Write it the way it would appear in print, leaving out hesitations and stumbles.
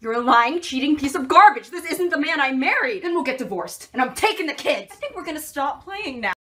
You're a lying, cheating piece of garbage. This isn't the man I married. And we'll get divorced. And I'm taking the kids. I think we're gonna stop playing now.